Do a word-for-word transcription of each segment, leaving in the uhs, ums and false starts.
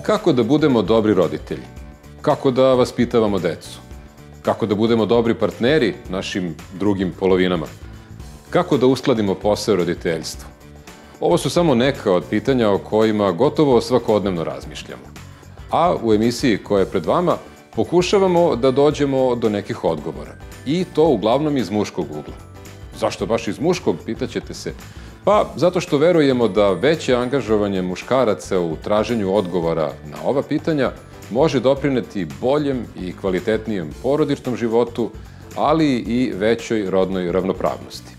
Kako da budemo dobri roditelji? Kako da vaspitavamo decu? Kako da budemo dobri partneri našim drugim polovinama? Kako da uskladimo posao roditeljstva? Ovo su samo neka od pitanja o kojima gotovo svakodnevno razmišljamo. A u emisiji koja je pred vama pokušavamo da dođemo do nekih odgovora. I to uglavnom iz muškog ugla. Zašto baš iz muškog, pitaćete se? Pa zato što verujemo da veće angažovanje muškaraca u traženju odgovora na ova pitanja može doprineti boljem i kvalitetnijem porodičnom životu, ali i većoj rodnoj ravnopravnosti.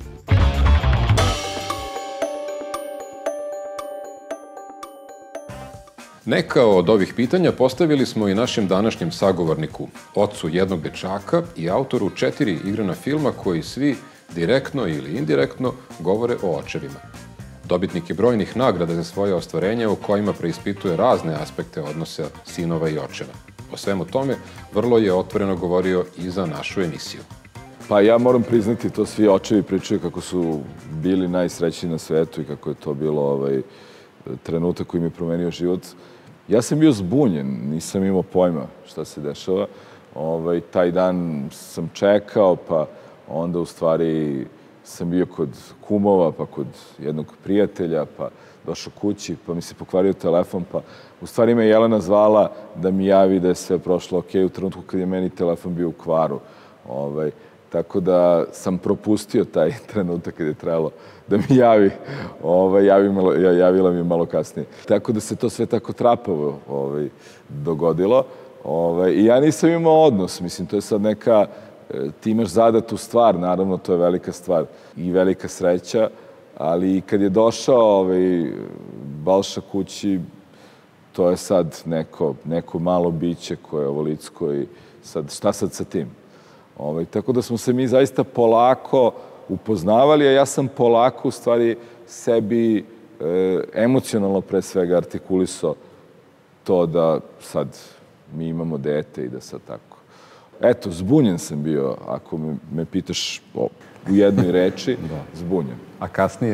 Neka od ovih pitanja postavili smo i našem današnjem sagovorniku, ocu jednog dečaka i autoru četiri igrana filma koji svi direktno ili indirektno govore o očevima. Dobitnik je brojnih nagrada za svoje ostvarenje u kojima preispituje razne aspekte odnosa sinova i očeva. O svemu tome vrlo je otvoreno govorio i za našu emisiju. Pa ja moram priznati, to svi očevi pričaju kako su bili najsrećniji na svetu i kako je to bilo ovaj, trenutak koji mi je promenio život. Ja sam bio zbunjen, nisam imao pojma šta se dešava. Ovaj, taj dan sam čekao, pa onda u stvari sam bio kod kumova, pa kod jednog prijatelja, pa došao kući, pa mi se pokvario telefon, pa u stvari me Jelena zvala da mi javi da je sve prošlo ok u trenutku kad je meni telefon bio u kvaru. Ovaj, tako da sam propustio taj trenutak kad je trebalo da mi javi, ovaj, javi malo, javila mi je malo kasnije. Tako da se to sve tako trapavo ovaj, dogodilo. Ovaj, I ja nisam imao odnos, mislim, to je sad neka, ti imaš zadatu stvar, naravno, to je velika stvar i velika sreća, ali kad je došao ovaj, Balša kući, to je sad neko, neko malo biće koje je ovolicko i sad, šta sad sa tim? Ovaj, tako da smo se mi zaista polako upoznavali, a ja sam polako u stvari sebi e, emocionalno pre svega artikulisao to da sad mi imamo dete i da sad tako. Eto, zbunjen sam bio, ako me, me pitaš o, u jednoj reči, da. Zbunjen. A kasnije?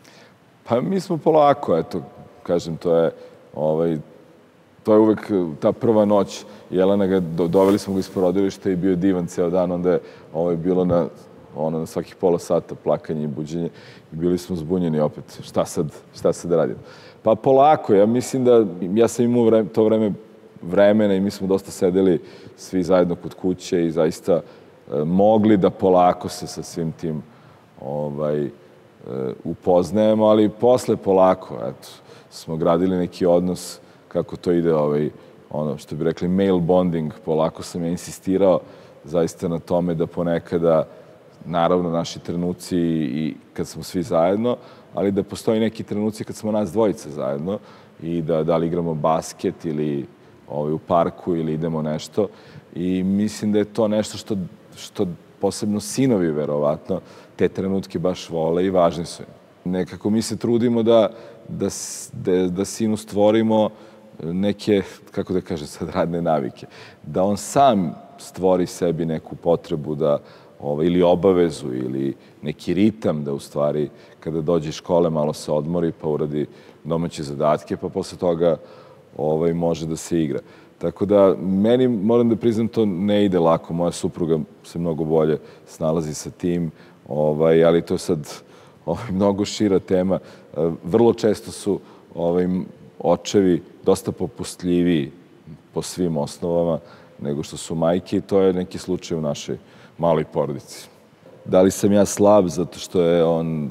Pa mi smo polako, eto, kažem, to je, ovaj, to je uvek ta prva noć. Jelena ga, do, doveli smo ga iz porodilišta i bio je divan ceo dan, onda je ovaj, bilo na, ono, na svakih pola sata plakanje i buđenje i bili smo zbunjeni opet. Šta sad, šta sad da radim? Pa polako, ja mislim da, ja sam imao vreme, to vreme vremena i mi smo dosta sedeli svi zajedno kod kuće i zaista e, mogli da polako se sa svim tim ovaj, e, upoznajemo, ali posle polako, eto, smo gradili neki odnos kako to ide, ovaj, ono što bi rekli male bonding, polako sam ja insistirao zaista na tome da ponekada, naravno naši trenuci i kad smo svi zajedno, ali da postoji neki trenuci kad smo nas dvojica zajedno i da, da li igramo basket ili ovaj, u parku ili idemo nešto. I mislim da je to nešto što, što posebno sinovi, verovatno, te trenutke baš vole i važni su im. Nekako mi se trudimo da, da, da, da sinu stvorimo neke, kako da kažem sad, radne navike. Da on sam stvori sebi neku potrebu da, ovaj, ili obavezu ili neki ritam da u stvari kada dođe iz škole malo se odmori pa uradi domaće zadatke pa posle toga ovaj, može da se igra. Tako da meni, moram da priznam, to ne ide lako. Moja supruga se mnogo bolje snalazi sa tim, ovaj, ali to je sad ovaj, mnogo šira tema. Vrlo često su ovaj, očevi dosta popustljiviji po svim osnovama nego što su majke i to je neki slučaj u našoj maloj porodici. Da li sam ja slab zato što je on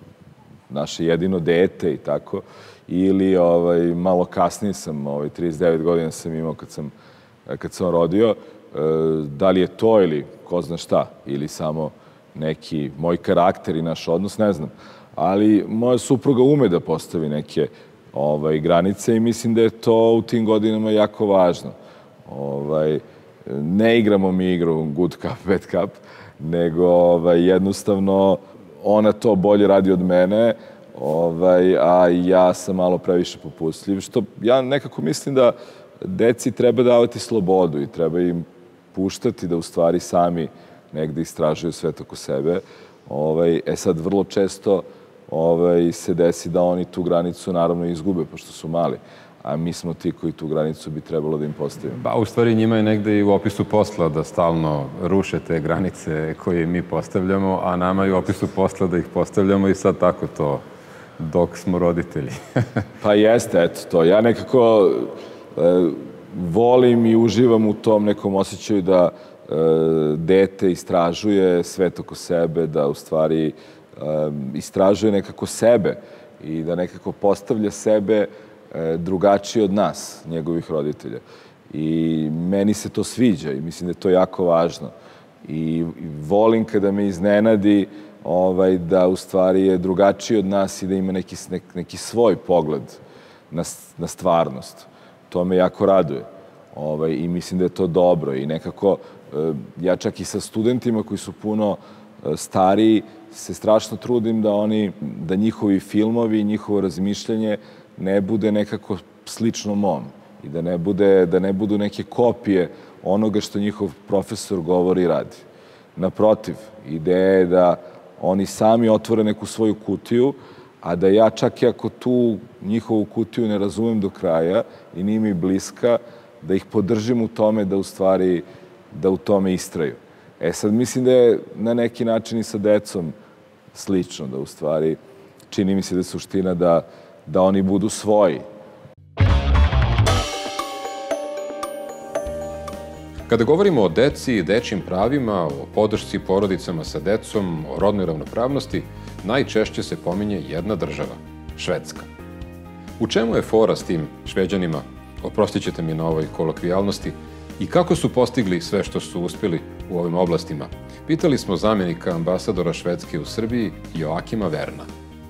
naše jedino dete i tako, ili ovaj, malo kasnije sam, ovaj, trideset devet godina sam imao kad sam, kad sam rodio. E, da li je to ili ko zna šta, ili samo neki moj karakter i naš odnos, ne znam. Ali moja supruga ume da postavi neke ovaj, granice i mislim da je to u tim godinama jako važno. Ovaj, ne igramo mi igru good cup, bad cup, nego ovaj, jednostavno ona to bolje radi od mene, ovaj, a ja sam malo previše popustljiv, što ja nekako mislim da deci treba davati slobodu i treba im puštati da u stvari sami negde istražuju svet oko sebe. Ovaj, e sad, vrlo često ovaj, se desi da oni tu granicu naravno izgube, pošto su mali. a mi smo ti koji tu granicu bi trebalo da im postavimo. Pa, u stvari njima je negde i u opisu posla da stalno ruše te granice koje mi postavljamo, a nama je u opisu posla da ih postavljamo i sad tako to dok smo roditelji. Pa jeste, eto to. Ja nekako e, volim i uživam u tom nekom osjećaju da e, dete istražuje svet oko sebe, da u stvari e, istražuje nekako sebe i da nekako postavlja sebe e, drugačije od nas, njegovih roditelja. I meni se to sviđa i mislim da je to jako važno. I, i volim kada me iznenadi ovaj, da u stvari je drugačiji od nas i da ima neki, neki svoj pogled na, na stvarnost. To me jako raduje. Ovaj, I mislim da je to dobro. I nekako, ja čak i sa studentima koji su puno stariji, se strašno trudim da oni, da njihovi filmovi i njihovo razmišljanje ne bude nekako slično mom. I da ne, bude, da ne budu neke kopije onoga što njihov profesor govori i radi. Naprotiv, ideja je da oni sami otvore neku svoju kutiju, a da ja čak i ako tu njihovu kutiju ne razumem do kraja i nije mi bliska, da ih podržim u tome da u stvari, da u tome istraju. E sad mislim da je na neki način i sa decom slično, da u stvari čini mi se da je suština da, da oni budu svoji. Kada govorimo o deci i dečjim pravima, o podršci porodicama sa decom, o rodnoj ravnopravnosti, najčešće se pominje jedna država, Švedska. U čemu je fora s tim Šveđanima, oprostit ćete mi na ovoj kolokvijalnosti, i kako su postigli sve što su uspjeli u ovim oblastima? Pitali smo zamjenika ambasadora Švedske u Srbiji, Joakima Verna.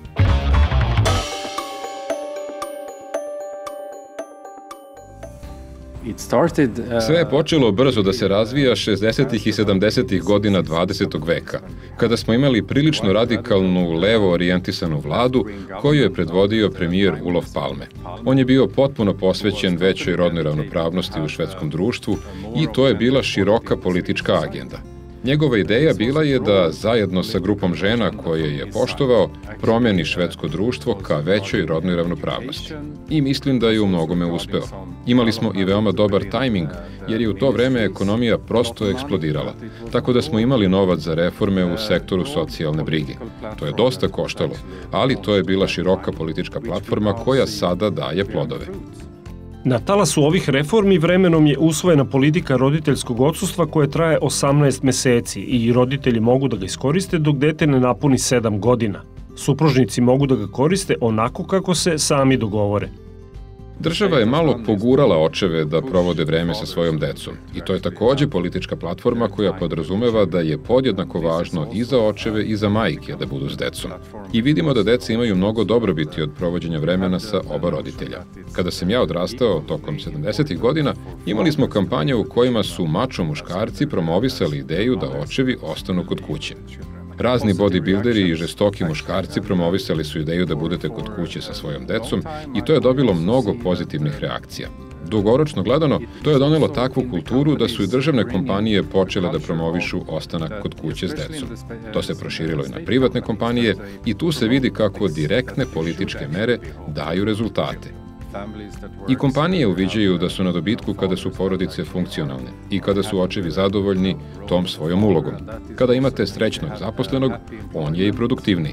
Sve je počelo brzo da se razvija šezdesetih i sedamdesetih godina dvadesetog veka, kada smo imali prilično radikalnu, levo orijentisanu vladu koju je predvodio premijer Olof Palme. On je bio potpuno posvećen većoj rodnoj ravnopravnosti u švedskom društvu i to je bila široka politička agenda. Njegova ideja bila je da zajedno sa grupom žena koje je poštovao promeni švedsko društvo ka većoj rodnoj ravnopravnosti. I mislim da je u mnogome uspeo. Imali smo i veoma dobar tajming, jer je u to vreme ekonomija prosto eksplodirala, tako da smo imali novac za reforme u sektoru socijalne brige. To je dosta koštalo, ali to je bila široka politička platforma koja sada daje plodove. Na talasu ovih reformi vremenom je usvojena politika roditeljskog odsustva koja traje osamnaest meseci i roditelji mogu da ga iskoriste dok dete ne napuni sedam godina. Supružnici mogu da ga koriste onako kako se sami dogovore. Država je malo pogurala očeve da provode vreme sa svojom decom i to je takođe politička platforma koja podrazumeva da je podjednako važno i za očeve i za majke da budu s decom. I vidimo da deca imaju mnogo dobrobiti od provođenja vremena sa oba roditelja. Kada sam ja odrastao tokom sedamdesetih godina, imali smo kampanje u kojima su mačo muškarci promovisali ideju da očevi ostanu kod kuće. Razni bodybuilderi i žestoki muškarci promovisali su ideju da budete kod kuće sa svojom decom i to je dobilo mnogo pozitivnih reakcija. Dugoročno gledano, to je donelo takvu kulturu da su i državne kompanije počele da promovišu ostanak kod kuće s decom. To se proširilo i na privatne kompanije i tu se vidi kako direktne političke mere daju rezultate. I kompanije uviđaju da su na dobitku kada su porodice funkcionalne i kada su očevi zadovoljni tom svojom ulogom. Kada imate srećnog zaposlenog, on je i produktivniji.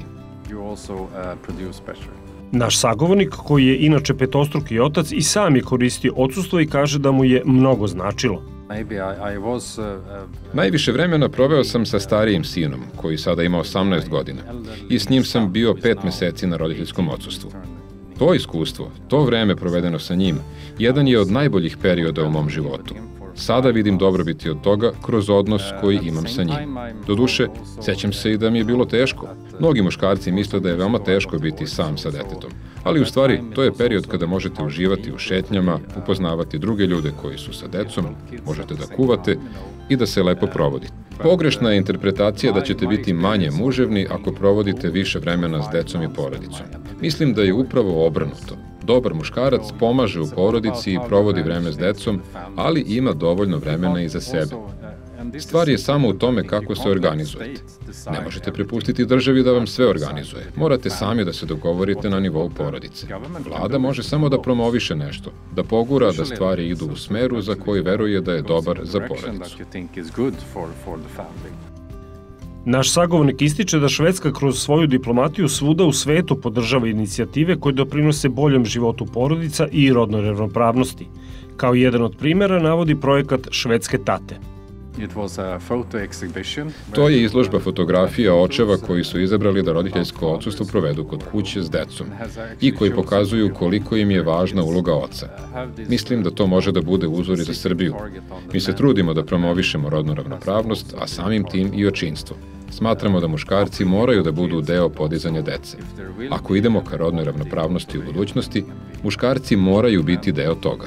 Naš sagovornik, koji je inače petostruki otac, i sam je koristio odsustvo i kaže da mu je mnogo značilo. Najviše vremena proveo sam sa starijim sinom, koji sada ima osamnaest godina, i s njim sam bio pet meseci na roditeljskom odsustvu. To iskustvo, to vreme provedeno sa njim, jedan je od najboljih perioda u mom životu. Sada vidim dobrobiti od toga kroz odnos koji imam sa njim. Doduše, sećam se i da mi je bilo teško. Mnogi muškarci misle da je veoma teško biti sam sa detetom. Ali u stvari, to je period kada možete uživati u šetnjama, upoznavati druge ljude koji su sa decom, možete da kuvate i da se lepo provodite. Pogrešna je interpretacija da ćete biti manje muževni ako provodite više vremena s decom i porodicom. Mislim da je upravo obrnuto. Dobar muškarac pomaže u porodici i provodi vreme s decom, ali ima dovoljno vremena i za sebe. Stvar je samo u tome kako se organizujete. Ne možete prepustiti državi da vam sve organizuje. Morate sami da se dogovorite na nivou porodice. Vlada može samo da promoviše nešto, da pogura da stvari idu u smeru za koji veruje da je dobar za porodicu. Naš sagovornik ističe da Švedska kroz svoju diplomatiju svuda u svetu podržava inicijative koje doprinose boljem životu porodica i rodnoj ravnopravnosti. Kao jedan od primjera navodi projekat Švedske tate. To je izložba fotografija očeva koji su izabrali da roditeljsko odsustvo provedu kod kuće s decom i koji pokazuju koliko im je važna uloga oca. Mislim da to može da bude uzor i za Srbiju. Mi se trudimo da promovišemo rodnu ravnopravnost, a samim tim i očinstvo. Smatramo da muškarci moraju da budu deo podizanja dece. Ako idemo ka rodnoj ravnopravnosti u budućnosti, muškarci moraju biti deo toga.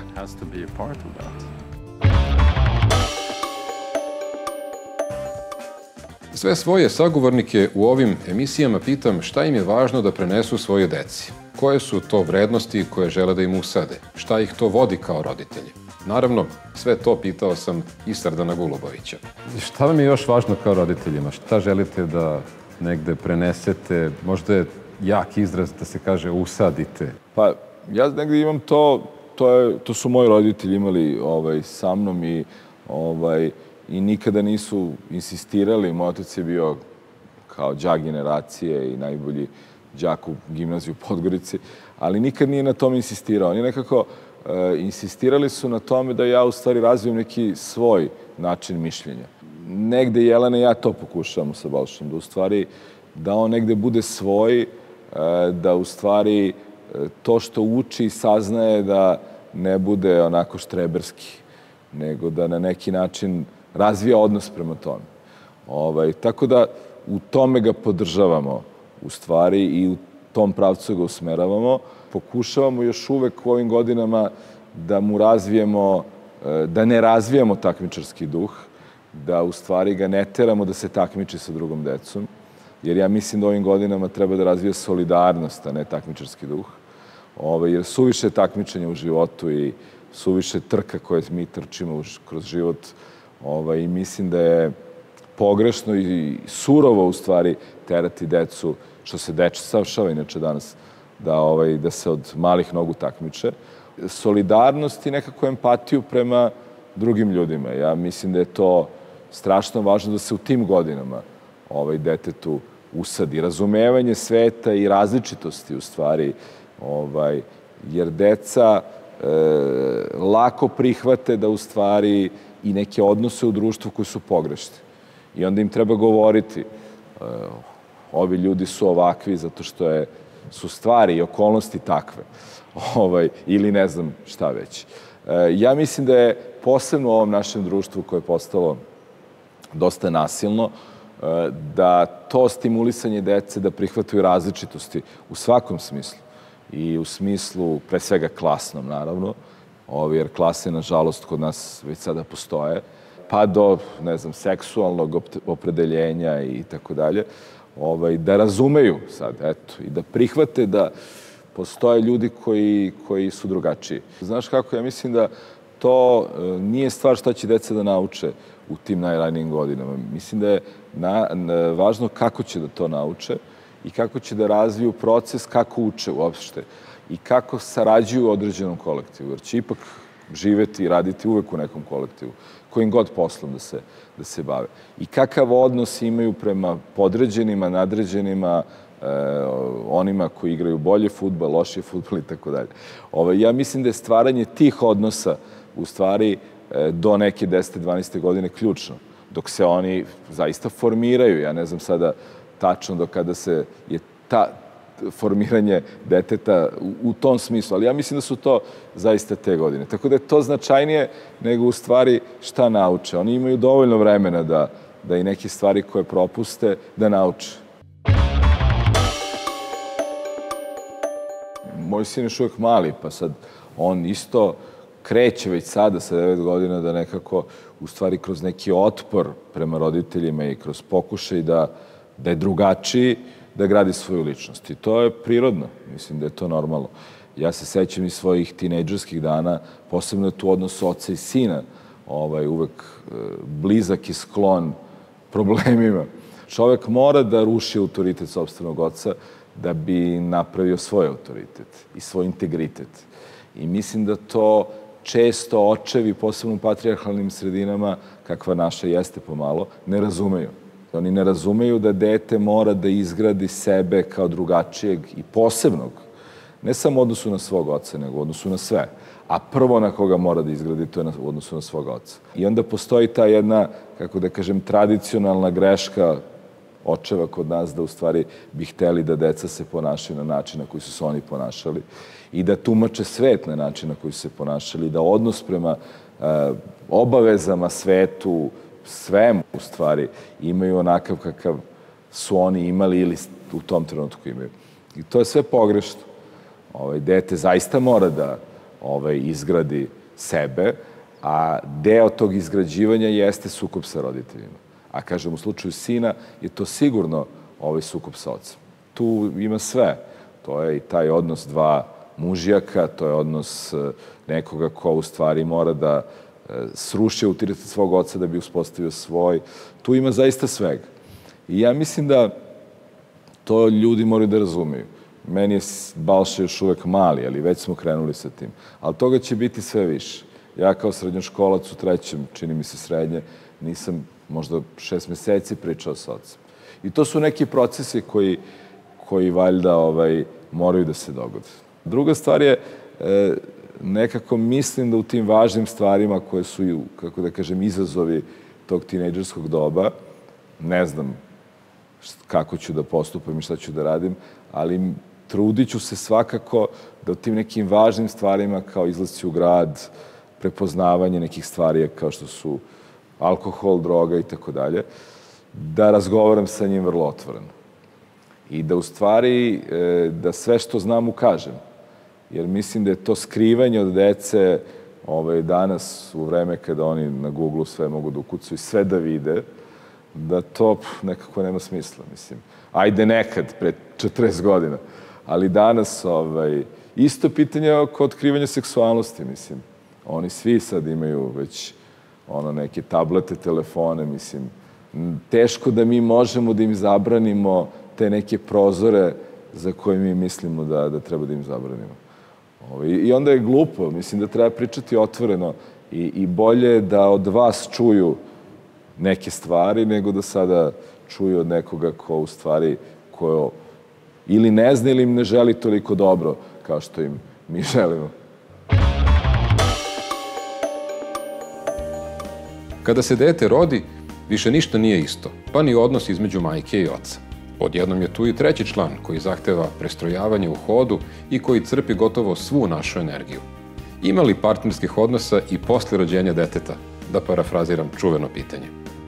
Sve svoje sagovornike u ovim emisijama pitam šta im je važno da prenesu svoje deci. Koje su to vrednosti koje žele da im usade? Šta ih to vodi kao roditelji? Naravno, sve to pitao sam i Srdana Golubovića. Šta vam je još važno kao roditeljima? Šta želite da negde prenesete? Možda je jak izraz da se kaže usadite. Pa ja negde imam to, to, je, to su moji roditelji imali ovaj, sa mnom i ovaj, i nikada nisu insistirali. Moj otac je bio kao đak generacije i najbolji đak u gimnaziju u Podgorici, ali nikad nije na tom insistirao. Oni nekako e, insistirali su na tome da ja u stvari razvijem neki svoj način mišljenja. Negde Jelena i ja to pokušavamo sa Balšom, da u stvari da on negde bude svoj, e, da u stvari e, to što uči i saznaje da ne bude onako štreberski, nego da na neki način razvija odnos prema tome. Ovaj, tako da u tome ga podržavamo u stvari i u tom pravcu ga usmeravamo. Pokušavamo još uvek u ovim godinama da mu razvijemo, da ne razvijamo takmičarski duh, da u stvari ga ne teramo da se takmiči sa drugom decom, jer ja mislim da ovim godinama treba da razvija solidarnost, a ne takmičarski duh, ovaj, jer suviše takmičenja u životu i suviše trka koje mi trčimo kroz život. Ovaj, I mislim da je pogrešno i surovo u stvari terati decu, što se deca savršava inače danas, da, ovaj, da se od malih nogu takmiče. Solidarnost i nekako empatiju prema drugim ljudima. Ja mislim da je to strašno važno da se u tim godinama ovaj, detetu usadi. Razumevanje sveta i različitosti u stvari, ovaj, jer deca e, lako prihvate da u stvari i neke odnose u društvu koji su pogrešni. I onda im treba govoriti, uh, ovi ljudi su ovakvi zato što je, su stvari i okolnosti takve. Ovaj, ili ne znam šta već. Uh, ja mislim da je posebno u ovom našem društvu koje je postalo dosta nasilno, uh, da to stimulisanje dece da prihvataju različitosti u svakom smislu. I u smislu, pre svega klasnom, naravno, jer klase, nažalost, kod nas već sada postoje, pa do, ne znam, seksualnog opredeljenja i tako dalje, da razumeju sad, eto, i da prihvate da postoje ljudi koji, koji su drugačiji. Znaš kako, ja mislim da to nije stvar šta će deca da nauče u tim najranijim godinama. Mislim da je na, na, važno kako će da to nauče i kako će da razviju proces, kako uče uopšte i kako sarađuju u određenom kolektivu, jer će ipak živeti i raditi uvek u nekom kolektivu, kojim god poslom da se, da se bave. I kakav odnos imaju prema podređenima, nadređenima, e, onima koji igraju bolje fudbal, lošije fudbal i tako dalje. Ja mislim da je stvaranje tih odnosa u stvari e, do neke desete dvanaeste godine ključno, dok se oni zaista formiraju. Ja ne znam sada tačno do kada se je ta formiranje deteta u, u tom smislu, ali ja mislim da su to zaista te godine. Tako da je to značajnije nego u stvari šta nauče. Oni imaju dovoljno vremena da, da i neke stvari koje propuste da nauče. Moj sin je još uvijek mali, pa sad on isto kreće već sada sa devet godina da nekako u stvari kroz neki otpor prema roditeljima i kroz pokušaj da, da je drugačiji, da gradi svoju ličnost. I to je prirodno. Mislim da je to normalno. Ja se sećam iz svojih tinejdžerskih dana, posebno je tu odnos oca i sina, ovaj, uvek blizak i sklon problemima. Čovek mora da ruši autoritet sopstvenog oca da bi napravio svoj autoritet i svoj integritet. I mislim da to često očevi, posebno u patrijarhalnim sredinama, kakva naša jeste pomalo, ne razumeju. Oni ne razumeju da dete mora da izgradi sebe kao drugačijeg i posebnog, ne samo u odnosu na svog oca, nego u odnosu na sve. A prvo na koga mora da izgradi, to je u odnosu na svog oca. I onda postoji ta jedna, kako da kažem, tradicionalna greška očeva kod nas da u stvari bi hteli da deca se ponašaju na način na koji su se oni ponašali i da tumače svet na način na koji su se ponašali, da odnos prema e, obavezama svetu, svemu u stvari, imaju onakav kakav su oni imali ili u tom trenutku imaju. I to je sve pogrešno. Ovaj, dete zaista mora da ovaj, izgradi sebe, a deo tog izgrađivanja jeste sukob sa roditeljima. A kažem, u slučaju sina je to sigurno ovaj sukob sa ocem. Tu ima sve. To je i taj odnos dva mužjaka, to je odnos nekoga ko u stvari mora da sruši autoritet svog oca da bi uspostavio svoj. Tu ima zaista svega. I ja mislim da to ljudi moraju da razumeju. Meni je Balša još uvek mali, ali već smo krenuli sa tim. Ali toga će biti sve više. Ja kao srednjoškolac u trećem, čini mi se srednje, nisam možda šest meseci pričao sa ocem. I to su neki procesi koji, koji valjda ovaj, moraju da se dogode. Druga stvar je, e, nekako mislim da u tim važnim stvarima koje su, kako da kažem, izazovi tog tinejdžerskog doba, ne znam kako ću da postupam i šta ću da radim, ali trudit ću se svakako da u tim nekim važnim stvarima kao izlasci u grad, prepoznavanje nekih stvari kao što su alkohol, droga i tako dalje, da razgovaram sa njim vrlo otvoreno. I da u stvari, da sve što znam mu kažem. Jer mislim da je to skrivanje od dece ovaj, danas u vreme kada oni na Google sve mogu da ukucaju i sve da vide, da to pff, nekako nema smisla, mislim. Ajde nekad, pre četrdeset godina. Ali danas, ovaj, isto pitanje oko otkrivanja seksualnosti, mislim. Oni svi sad imaju već ono, neke tablete, telefone, mislim. Teško da mi možemo da im zabranimo te neke prozore za koje mi mislimo da, da treba da im zabranimo. Ovaj, I onda je glupo, mislim da treba pričati otvoreno i, i bolje da od vas čuju neke stvari, nego da sada čuju od nekoga ko u stvari, ko ili ne zna ili im ne želi toliko dobro kao što im mi želimo. Kada se dete rodi, više ništa nije isto, pa ni odnos između majke i oca. Odjednom je tu i treći član koji zahteva prestrojavanje u hodu i koji crpi gotovo svu našu energiju. Ima li partnerskih odnosa i posle rođenja deteta? Da parafraziram čuveno pitanje.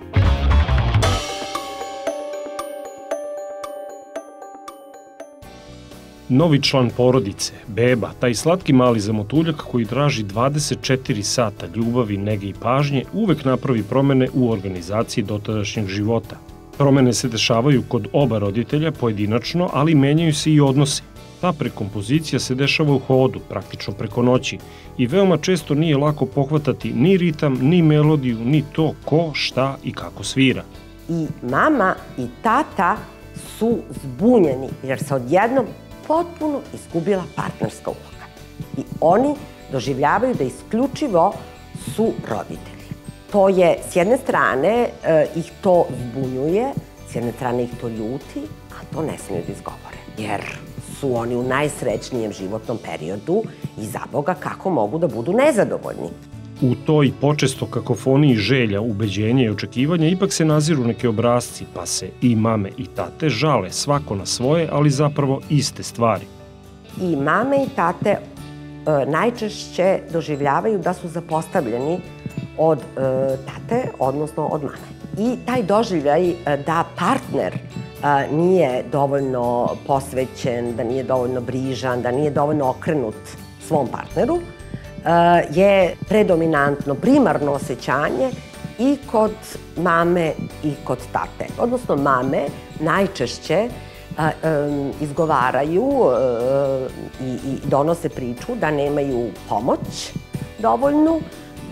Novi član porodice, beba, taj slatki mali zamotuljak koji traži dvadeset četiri sata ljubavi, nege i pažnje, uvek napravi promene u organizaciji dotadašnjeg života. Promene se dešavaju kod oba roditelja pojedinačno, ali menjaju se i odnosi. Ta prekompozicija se dešava u hodu, praktično preko noći, i veoma često nije lako pohvatati ni ritam, ni melodiju, ni to ko, šta i kako svira. I mama i tata su zbunjeni, jer se odjednom potpuno izgubila partnerska uloga. I oni doživljavaju da isključivo su roditelji. To je, s jedne strane, ih to zbunjuje, s jedne strane ih to ljuti, a to ne smiju da izgovore. Jer su oni u najsrećnijem životnom periodu i za Boga kako mogu da budu nezadovoljni. U toj počesto kakofoniji želja, ubeđenja i očekivanja ipak se naziru neke obrasci, pa se i mame i tate žale svako na svoje, ali zapravo iste stvari. I mame i tate e, najčešće doživljavaju da su zapostavljeni od e, tate, odnosno od mame. I taj doživljaj e, da partner e, nije dovoljno posvećen, da nije dovoljno brižan, da nije dovoljno okrenut svom partneru, je predominantno, primarno osjećanje i kod mame i kod tate. Odnosno, mame najčešće izgovaraju i donose priču da nemaju pomoć dovoljnu,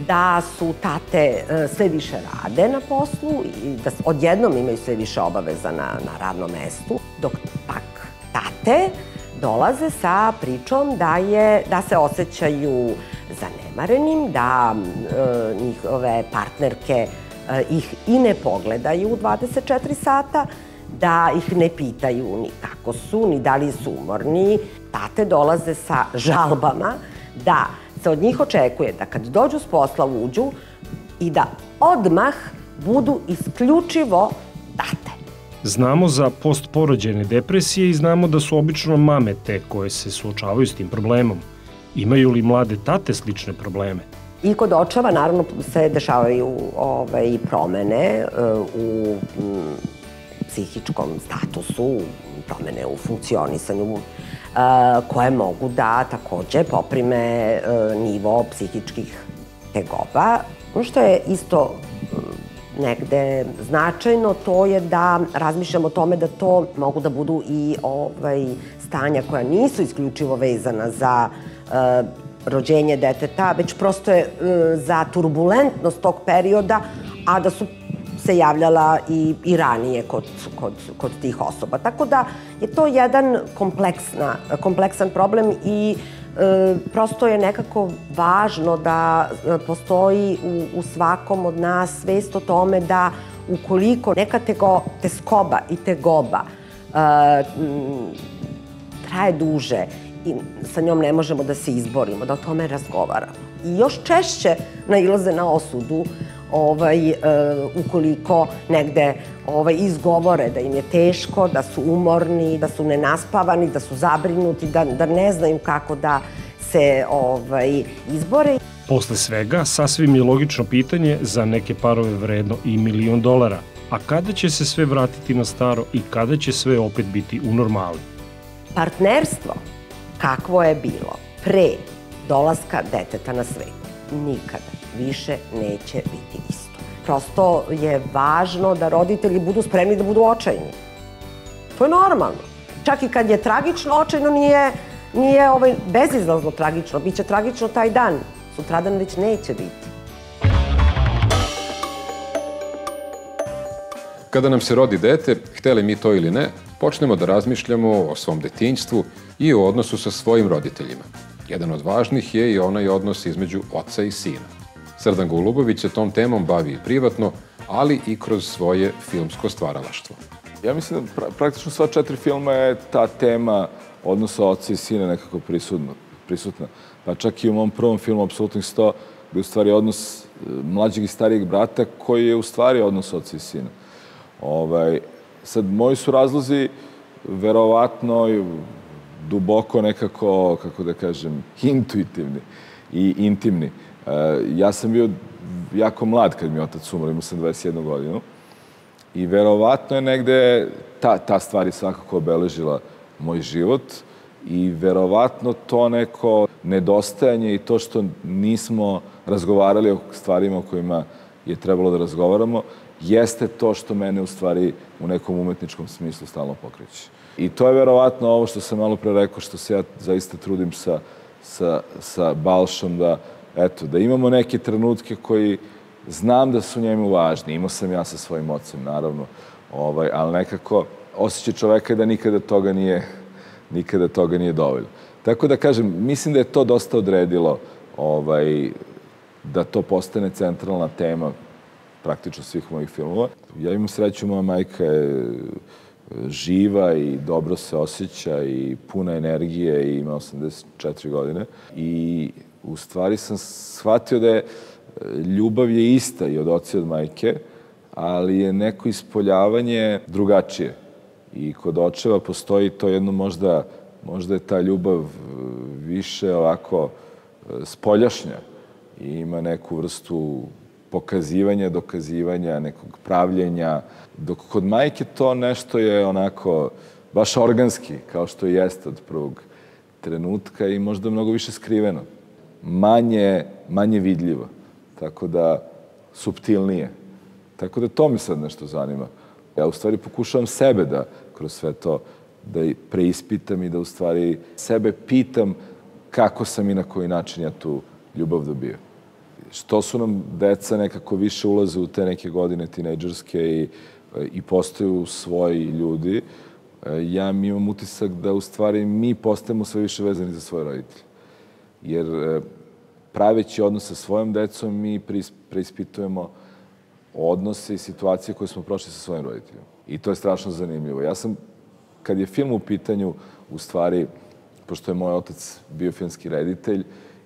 da su tate sve više rade na poslu i da odjednom imaju sve više obaveza na, na radnom mestu, dok pak tate dolaze sa pričom da, je, da se osjećaju zanemarenim, da e, njihove partnerke e, ih i ne pogledaju dvadeset četiri sata, da ih ne pitaju ni kako su, ni da li su umorni. Tate dolaze sa žalbama da se od njih očekuje da kad dođu s posla uđu i da odmah budu isključivo tate. Znamo za postporođajne depresije i znamo da su obično mame te koje se suočavaju s tim problemom. Imaju li mlade tate slične probleme? I kod očeva naravno se dešavaju ovaj, promene uh, u m, psihičkom statusu, promene u funkcionisanju uh, koje mogu da takođe poprime uh, nivo psihičkih tegoba. Ono što je isto uh, negde značajno, to je da razmišljamo o tome da to mogu da budu i ovaj, stanja koja nisu isključivo vezana za uh, rođenje deteta, već prosto je uh, za turbulentnost tog perioda, a da su se javljala i, i ranije kod, kod, kod tih osoba. Tako da je to jedan kompleksna, kompleksan problem i e, prosto je nekako važno da postoji u, u svakom od nas svest o tome da ukoliko neka tego, teskoba i tegoba e, m, traje duže i sa njom ne možemo da se izborimo, da o tome razgovaramo. I još češće nailaze na osudu ovaj, e, ukoliko negde ovaj, izgovore da im je teško, da su umorni, da su nenaspavani, da su zabrinuti, da, da ne znaju kako da se ovaj, izbore. Posle svega, sasvim je logično pitanje za neke parove vredno i milion dolara. A kada će se sve vratiti na staro i kada će sve opet biti u normali? Partnerstvo, kakvo je bilo pre dolaska deteta na svet, nikada više neće biti isto. Prosto je važno da roditelji budu spremni da budu očajni. To je normalno. Čak i kad je tragično, očajno nije, nije ovaj bezizlazno tragično. Biće tragično taj dan. Sutradan već neće biti. Kada nam se rodi dete, hteli mi to ili ne, počnemo da razmišljamo o svom detinjstvu i o odnosu sa svojim roditeljima. Jedan od važnih je i onaj odnos između oca i sina. Srdan Golubović se tom temom bavi i privatno, ali i kroz svoje filmsko stvaralaštvo. Ja mislim da pra praktično sva četiri filma je ta tema odnosa oca i sina nekako prisutna. prisutna. Pa čak i u mom prvom filmu, Apsolutnih sto, bi u stvari odnos mlađeg i starijeg brata koji je u stvari odnos oca i sina. Ovaj, sad, moji su razlozi verovatno duboko nekako, kako da kažem, intuitivni i intimni. E, ja sam bio jako mlad kad mi je otac umro, imao sam dvadeset jednu godinu. I verovatno je negde ta, ta stvar je svakako obeležila moj život i verovatno to neko nedostajanje i to što nismo razgovarali o stvarima o kojima je trebalo da razgovaramo, jeste to što mene u stvari u nekom umetničkom smislu stalno pokreće. I to je verovatno ovo što sam malo pre rekao, što se ja zaista trudim sa, sa, sa Balšom, da, eto, da imamo neke trenutke koji znam da su njemu važni. Imao sam ja sa svojim ocem, naravno, ovaj, ali nekako osjećaj čoveka je da nikada toga nije, nikada toga nije dovoljno. Tako da kažem, mislim da je to dosta odredilo ovaj, da to postane centralna tema praktično svih mojih filmova. Ja imam sreću, moja majka je živa i dobro se osjeća i puna energije i ima osamdeset četiri godine. I u stvari sam shvatio da je ljubav je ista i od oca i od majke, ali je neko ispoljavanje drugačije. I kod očeva postoji to jedno možda, možda je ta ljubav više ovako spoljašnja i ima neku vrstu pokazivanja, dokazivanja, nekog pravljenja. Dok kod majke to nešto je onako baš organski, kao što i jeste od prvog trenutka i možda mnogo više skriveno. Manje, manje vidljivo. Tako da, suptilnije. Tako da to me sad nešto zanima. Ja u stvari pokušavam sebe da kroz sve to da preispitam i da u stvari sebe pitam kako sam i na koji način ja tu ljubav dobio. što su nam deca nekako više ulaze u te neke godine tinejdžerske i, i postaju svoji ljudi, ja imam utisak da u stvari mi postajemo sve više vezani za svoje roditelje. Jer praveći odnos sa svojom decom, mi preispitujemo odnose i situacije koje smo prošli sa svojim roditeljima. I to je strašno zanimljivo. Ja sam, kad je film u pitanju, u stvari, pošto je moj otac bio filmski reditelj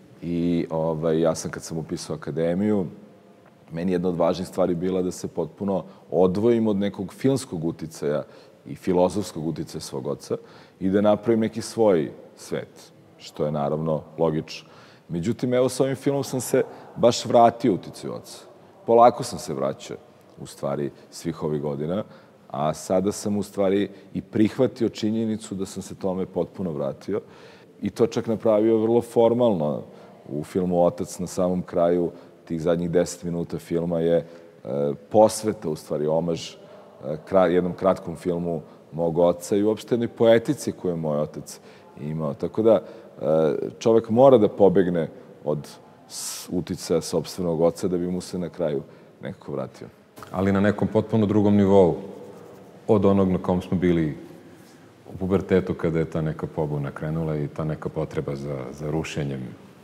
i ovaj, ja sam, kad sam upisao akademiju, meni jedna od važnih stvari bila da se potpuno odvojim od nekog filmskog uticaja i filozofskog uticaja svog oca i da napravim neki svoj svet, što je naravno logično. Međutim, evo, s ovim filmom sam se baš vratio uticaju oca. Polako sam se vraćao, u stvari, svih ovih godina, a sada sam, u stvari, i prihvatio činjenicu da sam se tome potpuno vratio i to čak napravio vrlo formalno. U filmu Otac, na samom kraju tih zadnjih deset minuta filma je e, posveta, u stvari, omaž e, kra, jednom kratkom filmu mog oca i uopšte jednoj poetici koju je moj otac imao. Tako da, čovek mora da pobegne od uticaja sopstvenog oca da bi mu se na kraju nekako vratio. Ali na nekom potpuno drugom nivou od onog na kom smo bili u pubertetu kada je ta neka pobuna krenula i ta neka potreba za, za rušenjem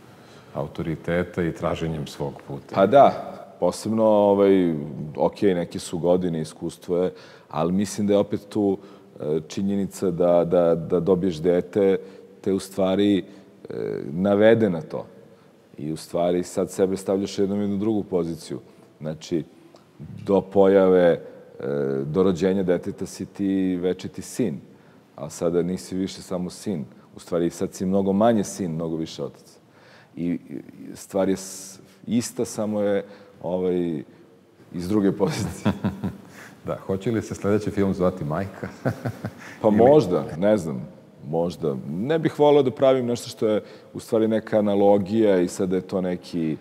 autoriteta i traženjem svog puta. Pa da, posebno, ovaj, ok, neke su godine, iskustvo je, ali mislim da je opet tu činjenica da, da, da dobiješ dete, te u stvari e, navede na to. I u stvari sad sebe stavljaš jednom jednu drugu poziciju. Znači, do pojave, e, do rođenja deteta si ti večiti sin, a sada nisi više samo sin. U stvari sad si mnogo manje sin, mnogo više otac. I stvar je ista, samo je ovaj, iz druge pozicije. Da, hoće li se sledeći film zvati Majka? Pa možda, ne znam. Možda. Ne bih voleo da pravim nešto što je u stvari neka analogija i sada je to neki,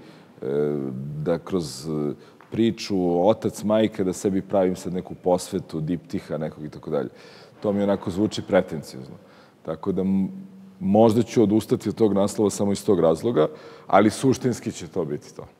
da kroz priču otac, majka, da sebi pravim sad neku posvetu, diptiha nekog i tako dalje. To mi onako zvuči pretencijozno. Tako da možda ću odustati od tog naslova samo iz tog razloga, ali suštinski će to biti to.